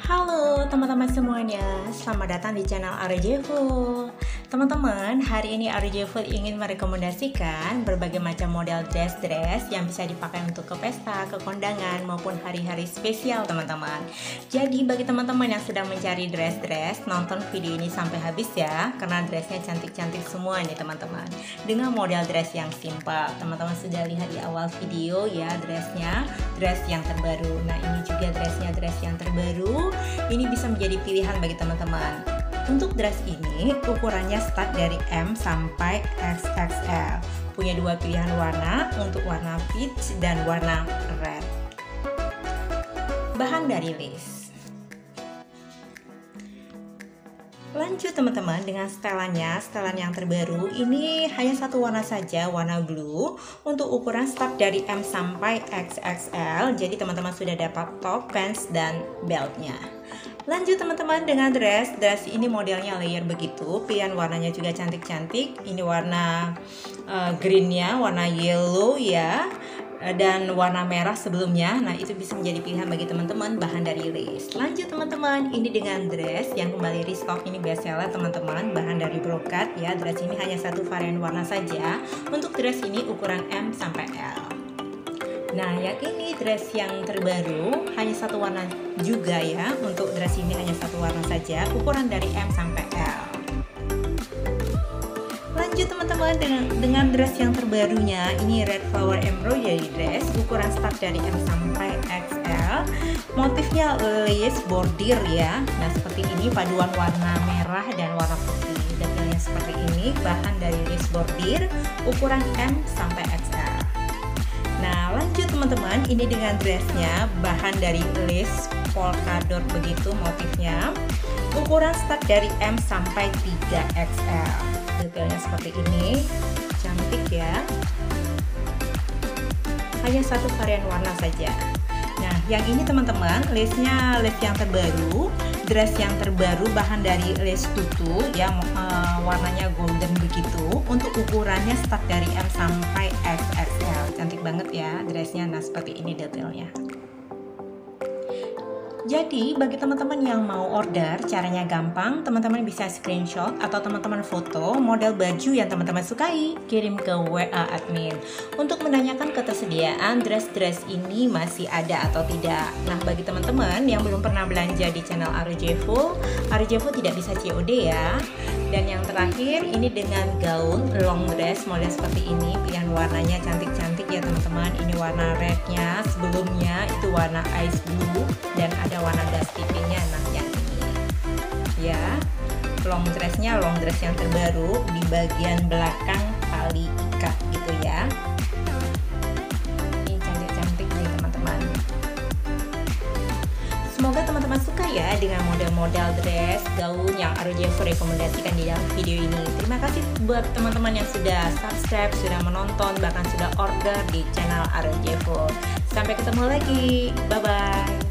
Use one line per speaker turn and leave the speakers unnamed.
Halo teman-teman semuanya, selamat datang di channel Arjeful. Teman-teman, hari ini Arjeful ingin merekomendasikan berbagai macam model dress yang bisa dipakai untuk ke pesta, ke kondangan, maupun hari-hari spesial teman-teman. Jadi bagi teman-teman yang sedang mencari dress, nonton video ini sampai habis ya, karena dressnya cantik-cantik semua nih teman-teman. Dengan model dress yang simple, teman-teman sudah lihat di awal video ya dressnya, dress yang terbaru. Nah ini juga dress yang terbaru. Ini bisa menjadi pilihan bagi teman-teman. Untuk dress ini ukurannya start dari M sampai XXL. Punya dua pilihan warna, untuk warna peach dan warna red. Bahan dari lace. Lanjut teman-teman dengan setelan yang terbaru. Ini hanya satu warna saja, warna blue. Untuk ukuran start dari M sampai XXL. Jadi teman-teman sudah dapat top, pants, dan beltnya. Lanjut teman-teman dengan dress ini modelnya layer begitu. Pilihan warnanya juga cantik-cantik. Ini warna greennya, warna yellow ya, dan warna merah sebelumnya. Nah itu bisa menjadi pilihan bagi teman-teman, bahan dari lace. Lanjut teman-teman, ini dengan dress yang kembali restock, ini best seller teman-teman, bahan dari brocade ya. Dress ini hanya satu varian warna saja. Untuk dress ini ukuran M sampai L. Nah yang ini dress yang terbaru, hanya satu warna juga ya. Untuk dress ini hanya satu warna saja, ukuran dari M sampai L. Lanjut teman-teman dengan dress yang terbarunya, ini red flower embroidery dress, ukuran start dari M sampai XL. Motifnya lace bordir ya. Nah seperti ini, paduan warna merah dan warna putih. Detailnya seperti ini, bahan dari lace bordir, ukuran M sampai XL. Nah lanjut teman-teman, ini dengan dressnya, bahan dari lace polka dot begitu motifnya, ukuran start dari M sampai 3XL. Detailnya seperti ini, cantik ya. Hanya satu varian warna saja. Nah yang ini teman-teman, lace-nya lace yang terbaru, dress yang terbaru, bahan dari lace tutu yang warnanya golden begitu. Untuk ukurannya start dari M sampai XXL. Cantik banget ya dressnya. Nah seperti ini detailnya. Jadi bagi teman-teman yang mau order, caranya gampang. Teman-teman bisa screenshot atau teman-teman foto model baju yang teman-teman sukai, kirim ke WA admin untuk menanyakan ketersediaan dress ini masih ada atau tidak. Nah bagi teman-teman yang belum pernah belanja di channel Arjeful tidak bisa COD ya. Dan yang terakhir ini dengan gaun long dress model seperti ini, pilihan warnanya cantik-cantik ya teman-teman. Ini warna rednya, sebelumnya itu warna ice blue, dan ada warna dusty pinknya. Nah yang ini ya, long dress yang terbaru, di bagian belakang tali ikat gitu ya. Ini cantik-cantik nih teman-teman. Semoga teman-teman suka ya dengan model-model dress gaun yang Arjeful rekomendasikan di dalam video ini. Terima kasih buat teman-teman yang sudah subscribe, sudah menonton, bahkan sudah order di channel Arjeful. Sampai ketemu lagi, bye-bye.